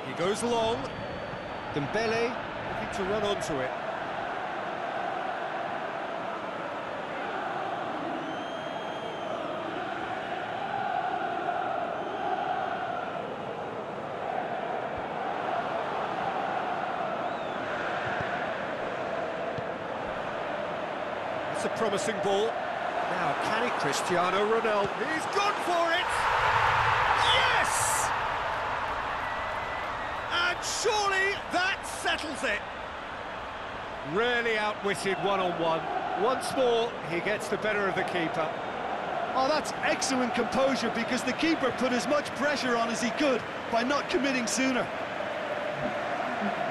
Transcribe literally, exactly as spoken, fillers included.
He goes long. Dembele. Looking to run onto it. It's a promising ball. Now, can it Cristiano Ronaldo? He's gone for it! Yes! And surely that settles it. Really outwitted one-on-one. Once more, he gets the better of the keeper. Oh, that's excellent composure, because the keeper put as much pressure on as he could by not committing sooner.